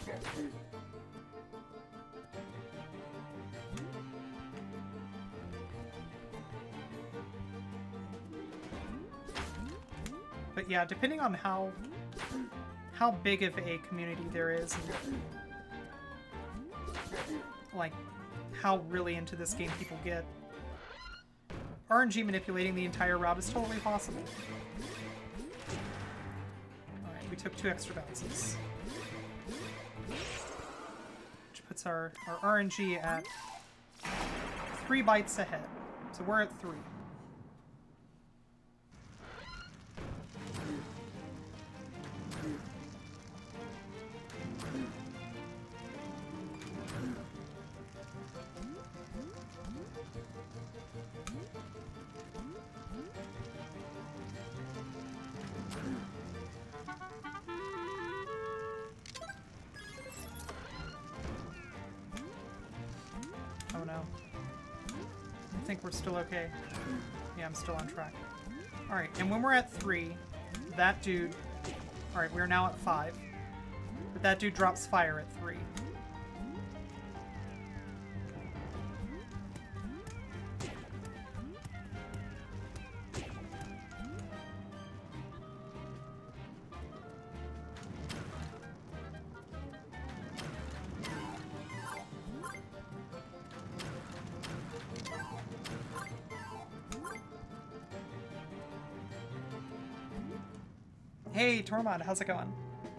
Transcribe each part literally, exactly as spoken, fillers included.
But yeah, depending on how how big of a community there is, and like how really into this game people get, R N G manipulating the entire route is totally possible. Alright, we took two extra bounces. Which puts our, our R N G at three bytes ahead. So we're at three. Oh no. I think we're still okay. Yeah, I'm still on track. Alright, and when we're at three, that dude... Alright, we're now at five. But that dude drops fire at three. Hey, Tormod, how's it going?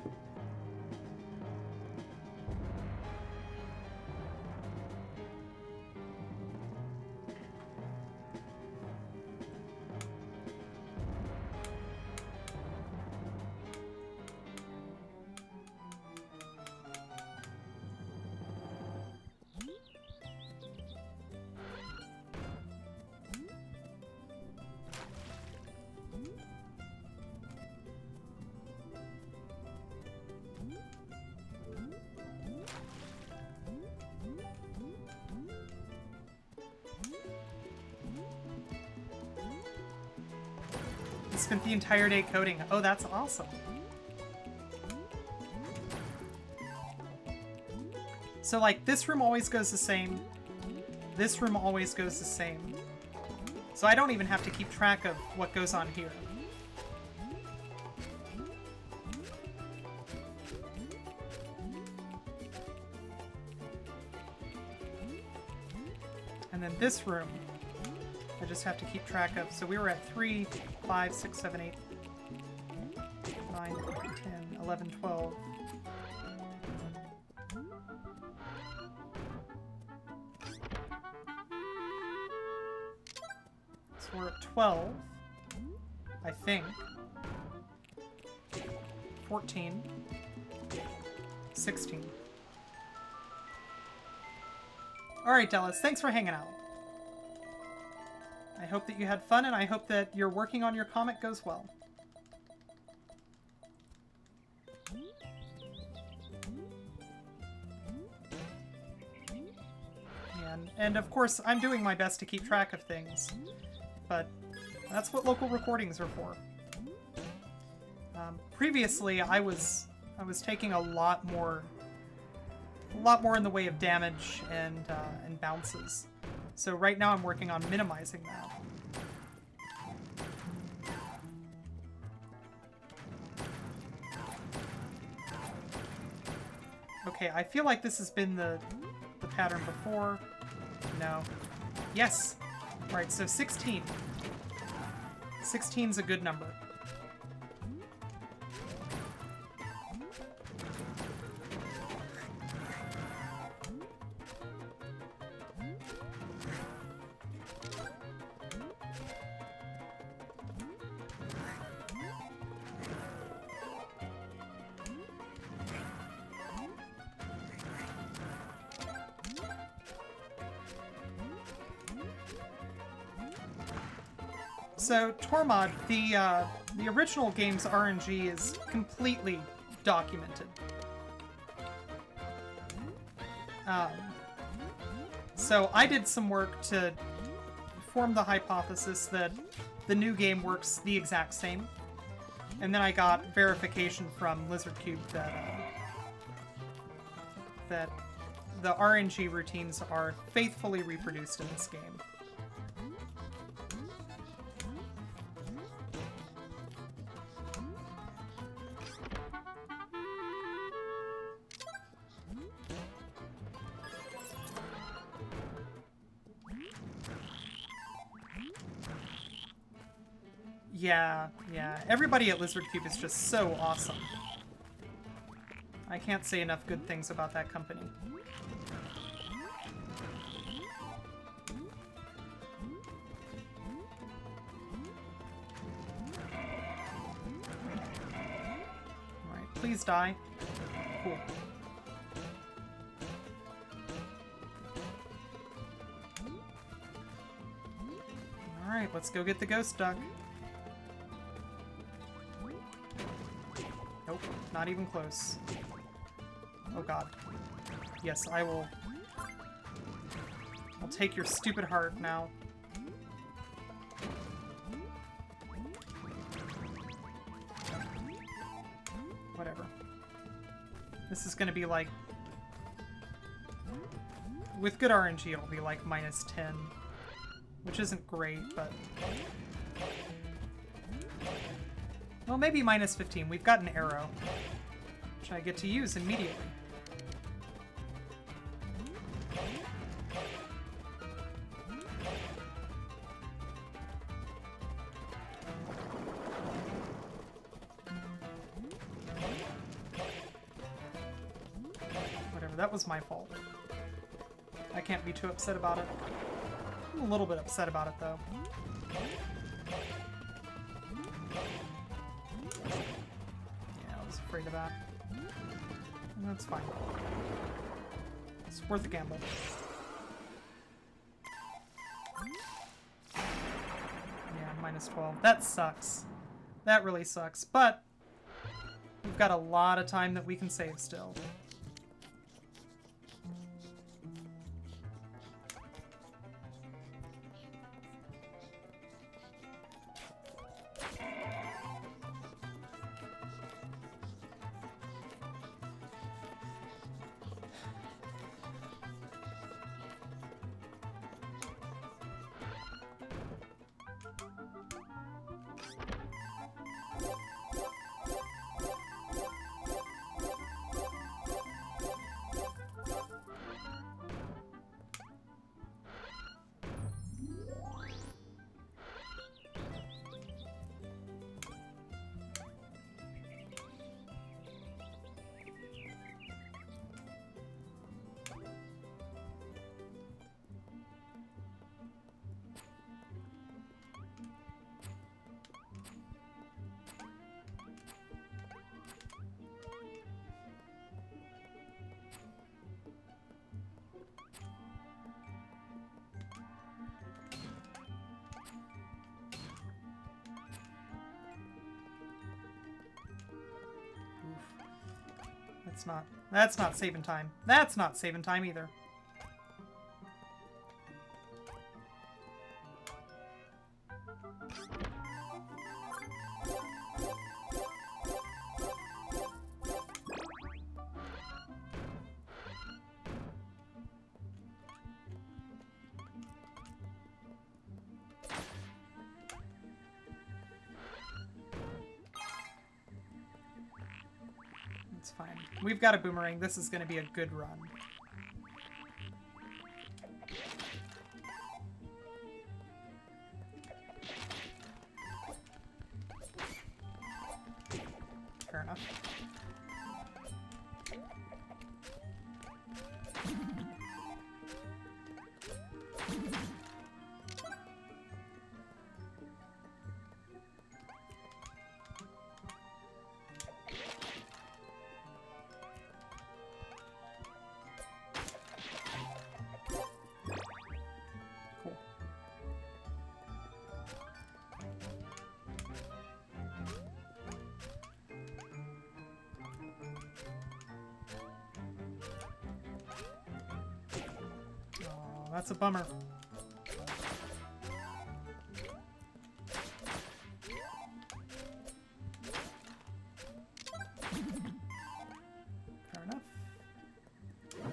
Spent the entire day coding. Oh, that's awesome. So, like, this room always goes the same. This room always goes the same. So I don't even have to keep track of what goes on here. And then this room, I just have to keep track of. So we were at three, five, six, seven, eight, nine, ten, eleven, twelve. So we're at twelve, I think. fourteen, sixteen. Alright, Dallas, thanks for hanging out. I hope that you had fun, and I hope that your working on your comic goes well. And, and of course, I'm doing my best to keep track of things, but that's what local recordings are for. Um, previously, I was I was taking a lot more, a lot more in the way of damage and uh, and bounces. So right now I'm working on minimizing that. Okay, I feel like this has been the, the pattern before. No. Yes! Alright, so sixteen. sixteen's a good number. So, Tormod, the, uh, the original game's R N G is completely documented. Um, so I did some work to form the hypothesis that the new game works the exact same. And then I got verification from Lizard Cube that, uh, that the R N G routines are faithfully reproduced in this game. Yeah, yeah. Everybody at Lizard Cube is just so awesome. I can't say enough good things about that company. Alright, please die. Cool. Alright, let's go get the ghost duck. Nope, not even close. Oh god. Yes, I will... I'll take your stupid heart now. Whatever. This is gonna be like... With good R N G, it'll be like minus ten. Which isn't great, but... Well, maybe minus fifteen. We've got an arrow, which I get to use immediately. Whatever, that was my fault. I can't be too upset about it. I'm a little bit upset about it, though. Afraid of that. And that's fine. It's worth a gamble. Yeah, minus twelve. That sucks. That really sucks. But we've got a lot of time that we can save still. That's not, that's not saving time. That's not saving time either. It's fine. We've got a boomerang. This is going to be a good run. Fair enough. That's a bummer. Fair enough.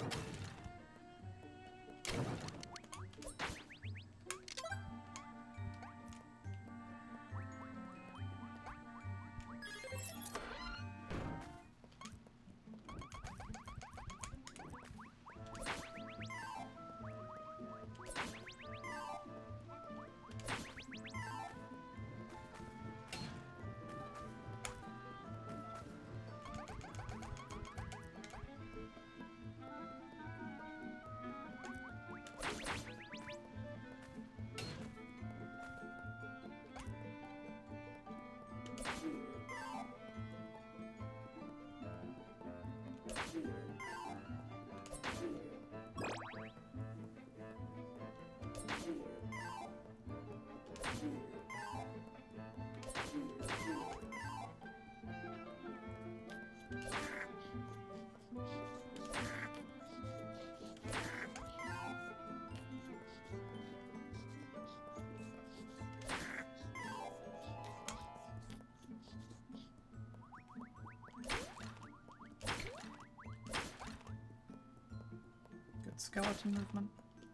good skeleton movement.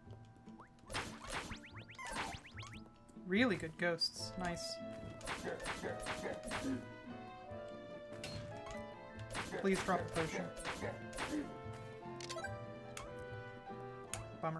Really good ghosts. Nice. Please drop a potion. Bummer.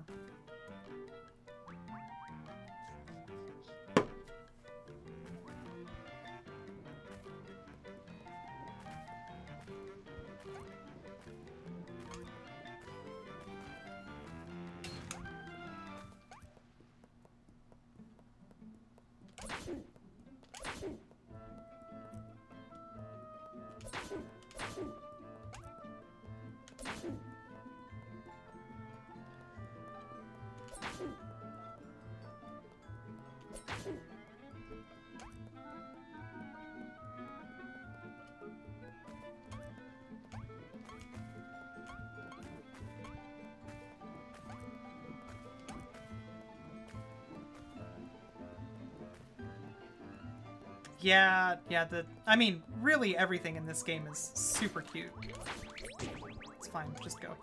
Yeah, yeah, the... I mean, really everything in this game is super cute. It's fine, just go.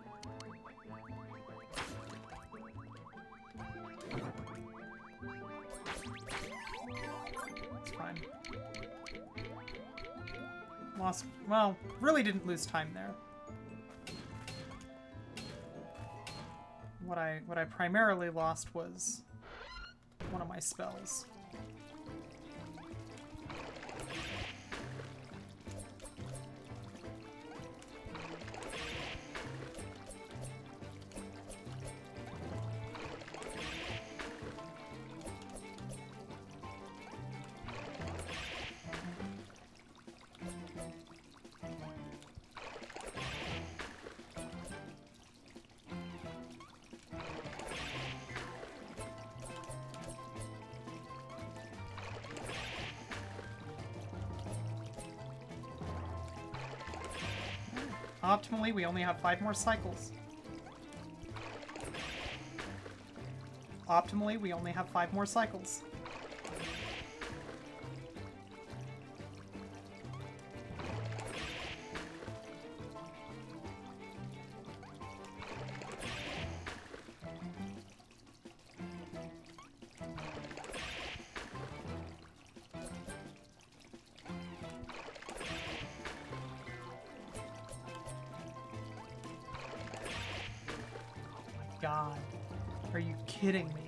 It's fine. Lost... Well, really didn't lose time there. What I, what I primarily lost was one of my spells. Optimally, we only have five more cycles. Optimally, we only have five more cycles. God, are you kidding me?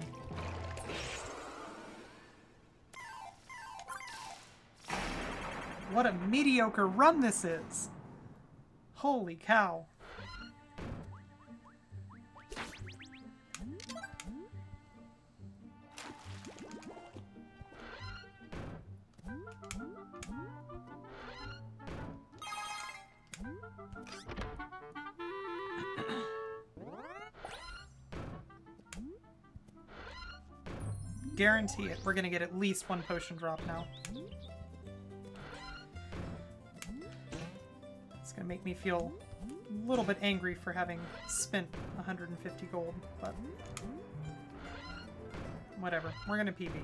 What a mediocre run this is! Holy cow. Guarantee it. We're gonna get at least one potion drop now. It's gonna make me feel a little bit angry for having spent one hundred fifty gold, but whatever. We're gonna P B.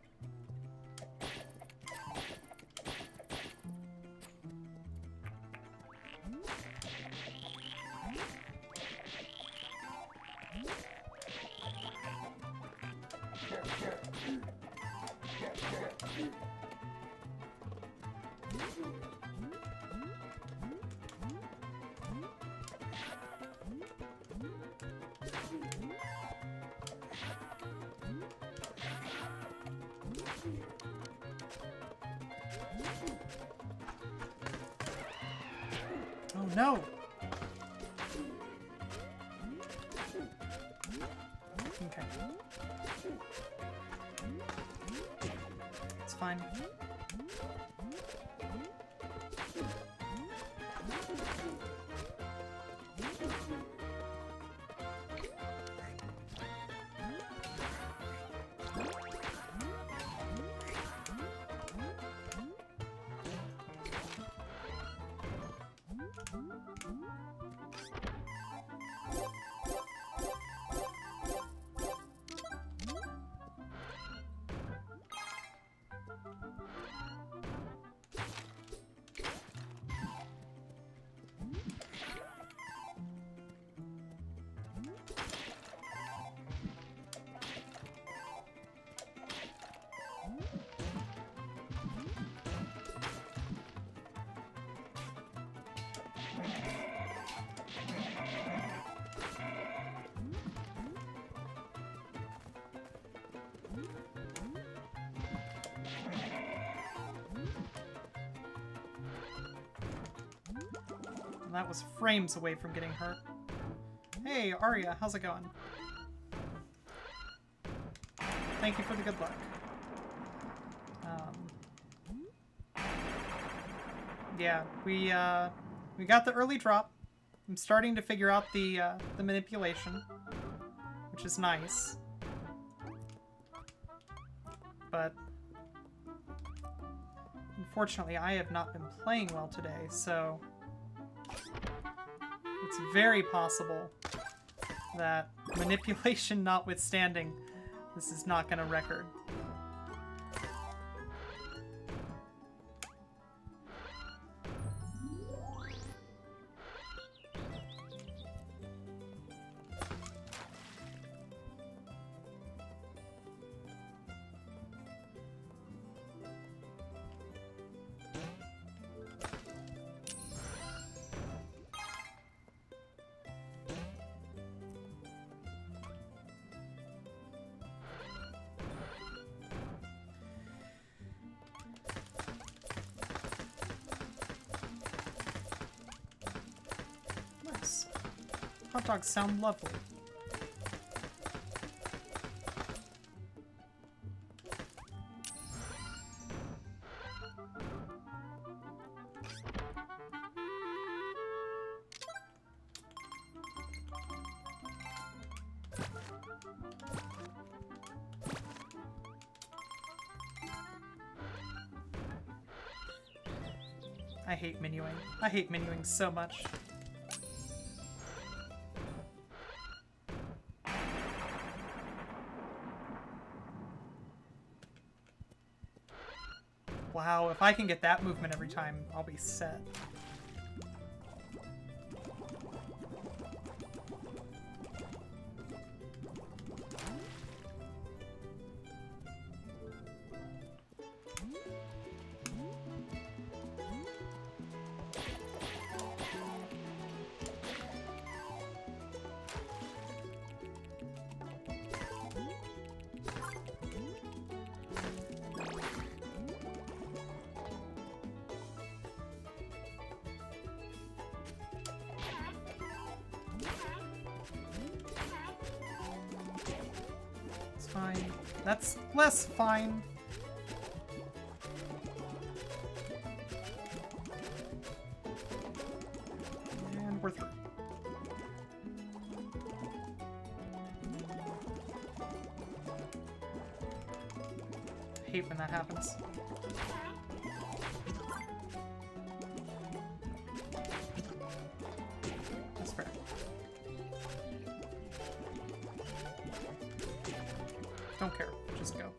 Oh no! Okay. It's fine. And that was frames away from getting hurt. Hey, Arya, how's it going? Thank you for the good luck. Um, yeah, we uh, we got the early drop. I'm starting to figure out the uh, the manipulation, which is nice. But unfortunately, I have not been playing well today, so it's very possible that, manipulation notwithstanding, this is not going to record. Hot dogs sound lovely. I hate menuing. I hate menuing so much. Wow, if I can get that movement every time, I'll be set. Fine. That's less fine. And we're through. I hate when that happens. That's fair. Don't care. Just go.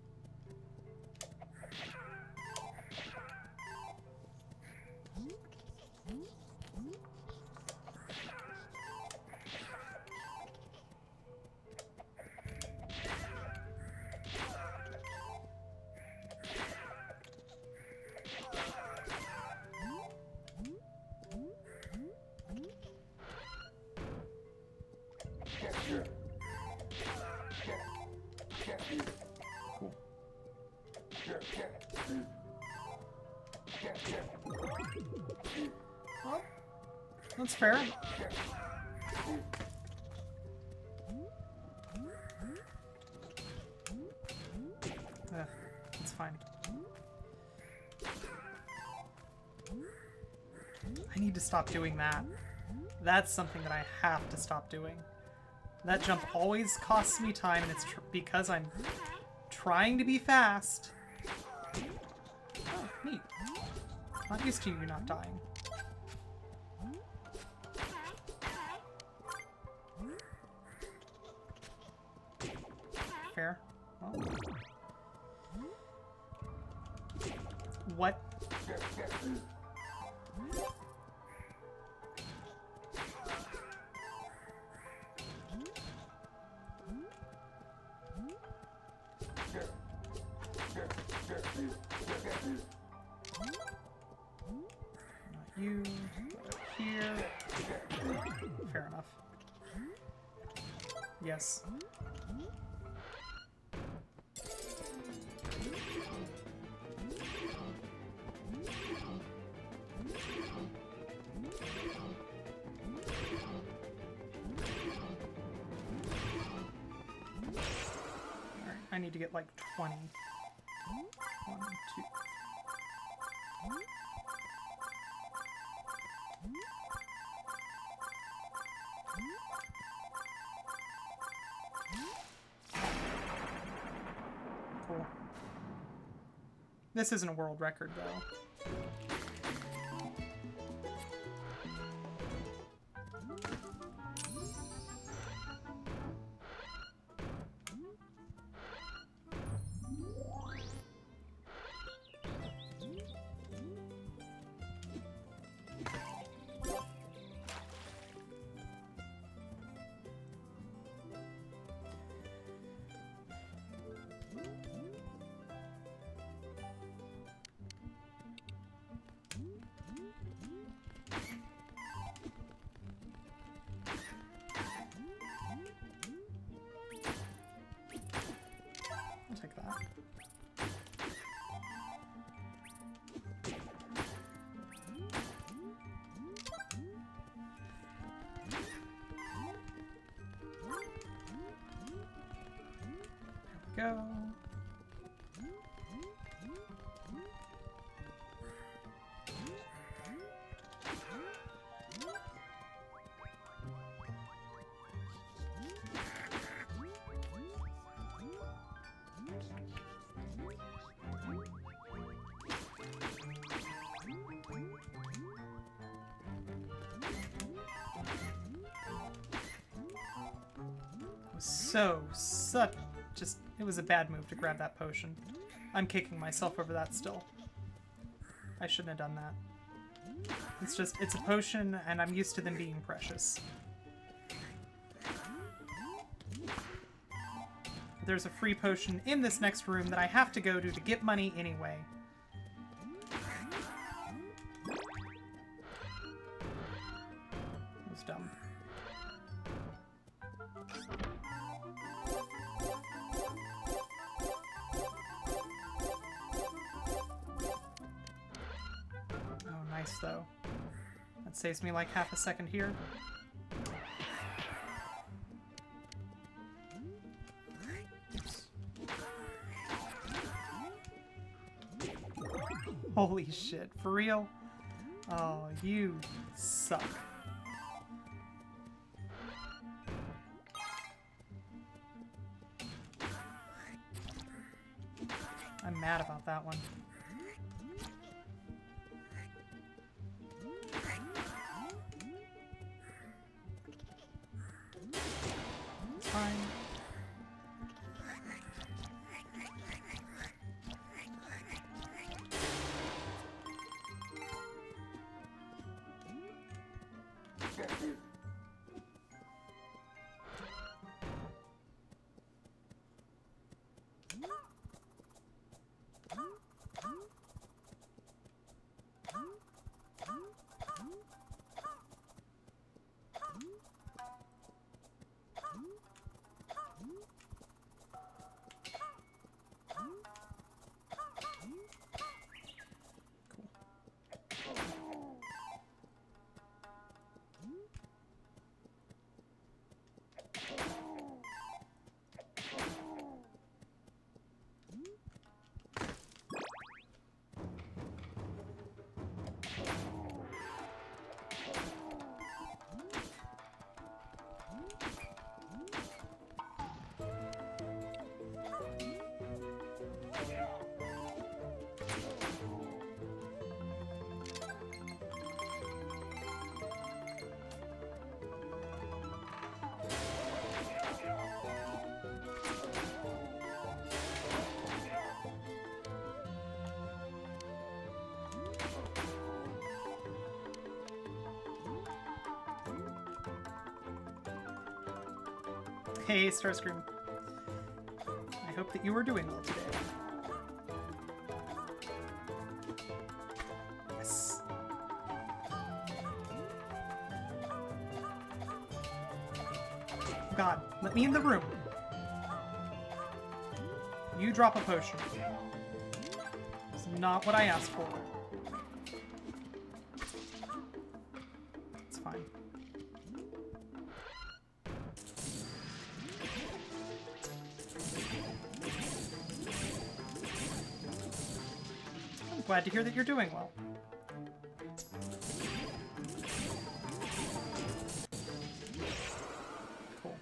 Well, that's fair. Uh, it's fine. I need to stop doing that. That's something that I have to stop doing. That jump always costs me time, and it's tr because I'm trying to be fast. Oh, neat. Not used to you not dying. Fair. Well. What? Not you. Up here. Fair enough. Yes. I need to get like twenty. One, two. Cool. This isn't a world record, though. I'll take that. There we go. So, such, just, it was a bad move to grab that potion. I'm kicking myself over that still. I shouldn't have done that. It's just, it's a potion, and I'm used to them being precious. There's a free potion in this next room that I have to go to to get money anyway. That was dumb. Nice, though. That saves me like half a second here. Oops. Holy shit, for real? Oh, you suck. I'm mad about that one. Fine. Hey, Starscream. I hope that you are doing well today. Yes. God, let me in the room. You drop a potion. It's not what I asked for. It's fine. Glad to hear that you're doing well. Cool.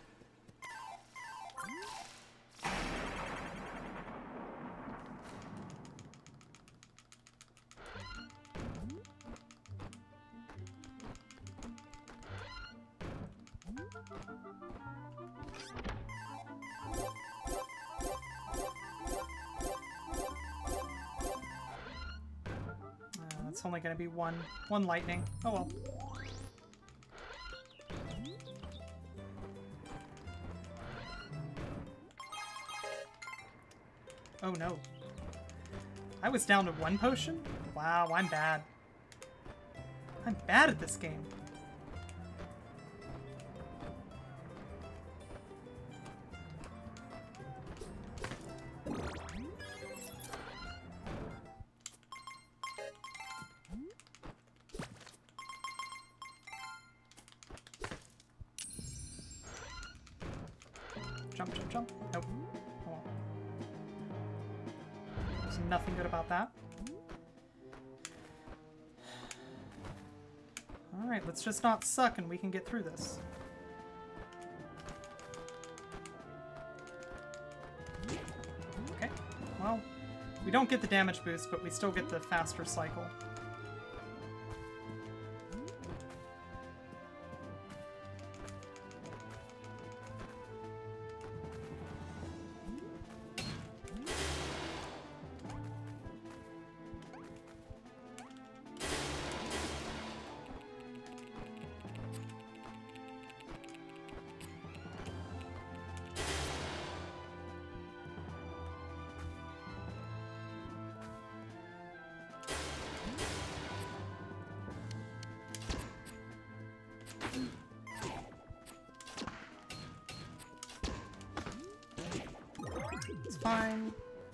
It's only going to be one, one lightning. Oh well. Oh no. I was down to one potion? Wow, I'm bad. I'm bad at this game. Jump, jump, jump. Nope. Oh. There's nothing good about that. Alright, let's just not suck and we can get through this. Okay, well, we don't get the damage boost, but we still get the faster cycle. It's fine.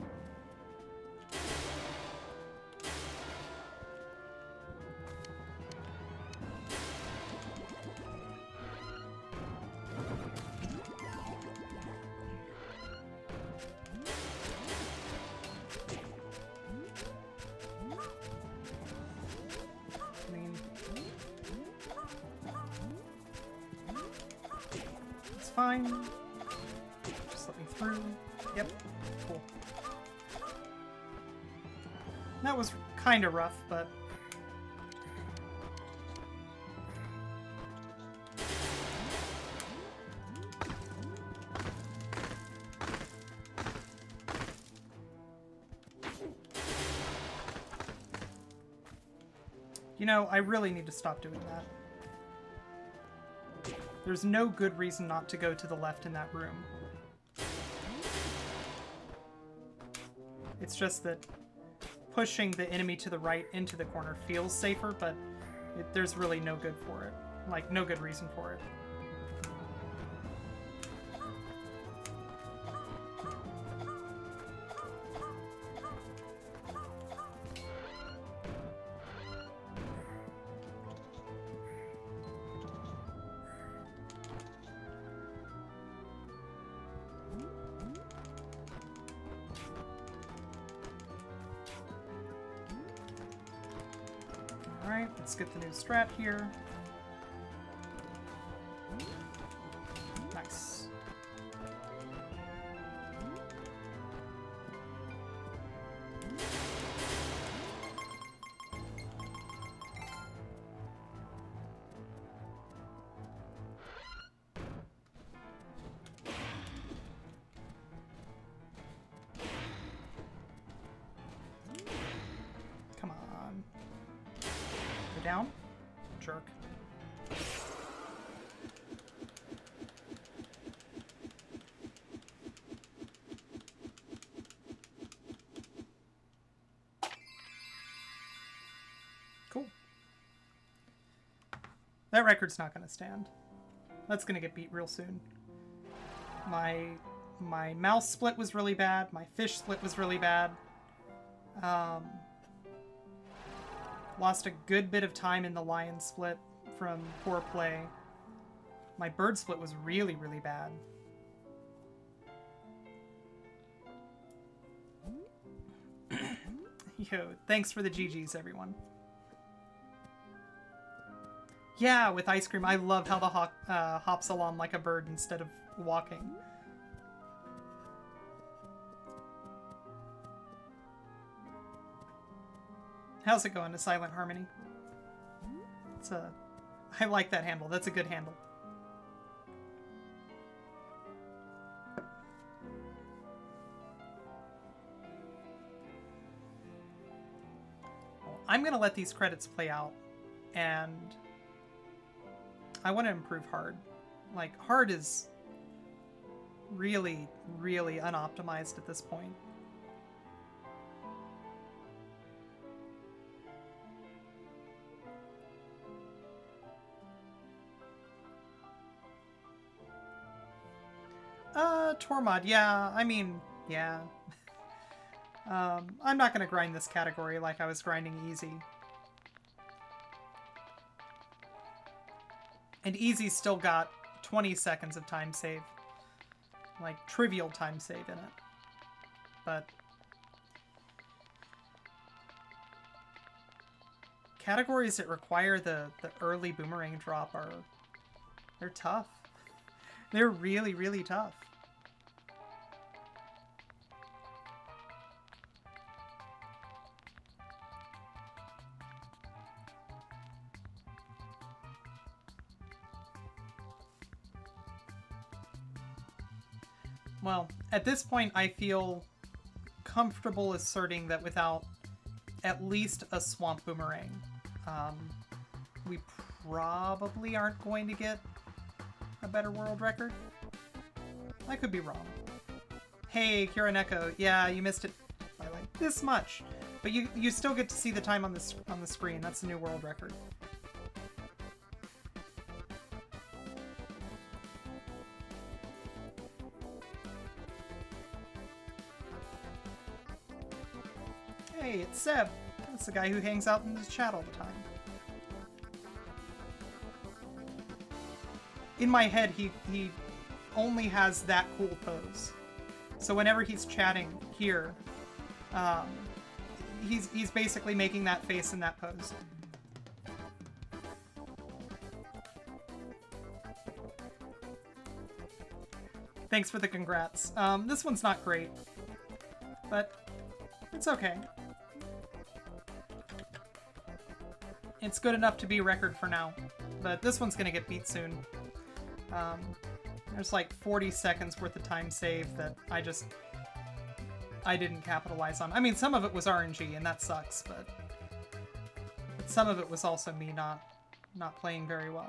I mean, it's fine. Just let me through. Yep. Cool. That was kind of rough, but... You know, I really need to stop doing that. There's no good reason not to go to the left in that room. It's just that pushing the enemy to the right into the corner feels safer, but it, there's really no good for it. Like, no good reason for it. Alright, let's get the new strat here. Nice. Come on. Go down. Jerk. Cool. That record's not going to stand. That's going to get beat real soon. My my mouse split was really bad. My fish split was really bad. Um, lost a good bit of time in the lion split from poor play. My bird split was really, really bad. Yo, thanks for the G Gs, everyone. Yeah, with ice cream. I love how the hop, uh, hops along like a bird instead of walking. How's it going to Silent Harmony? It's a... I like that handle. That's a good handle. Well, I'm going to let these credits play out, and I want to improve hard. Like, hard is really, really unoptimized at this point. Uh, Tormod, yeah, I mean, yeah. um, I'm not gonna grind this category like I was grinding easy. And easy still got twenty seconds of time save. Like, trivial time save in it. But categories that require the, the early boomerang drop are... they're tough. They're really, really tough. Well, at this point, I feel comfortable asserting that without at least a swamp boomerang, um, we probably aren't going to get a better world record. I could be wrong. Hey, Kiraneko, yeah, you missed it by like this much, but you you still get to see the time on this on the screen. That's the new world record. Hey, it's Seb. That's the guy who hangs out in the chat all the time. In my head, he, he only has that cool pose. So whenever he's chatting here, um, he's, he's basically making that face in that pose. Thanks for the congrats. Um, this one's not great, but it's okay. It's good enough to be a record for now, but this one's gonna get beat soon. Um, there's like forty seconds worth of time save that I just... I didn't capitalize on. I mean, some of it was R N G, and that sucks, but, but some of it was also me not, not playing very well.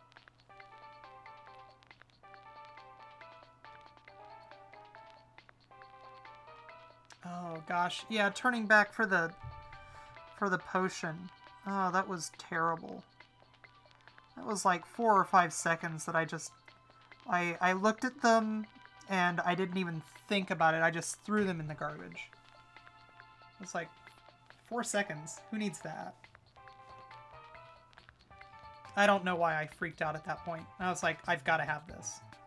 Oh gosh, yeah, turning back for the, for the potion. Oh, that was terrible. That was like four or five seconds that I just... I, I looked at them, and I didn't even think about it. I just threw them in the garbage. It's like, four seconds. Who needs that? I don't know why I freaked out at that point. I was like, I've got to have this.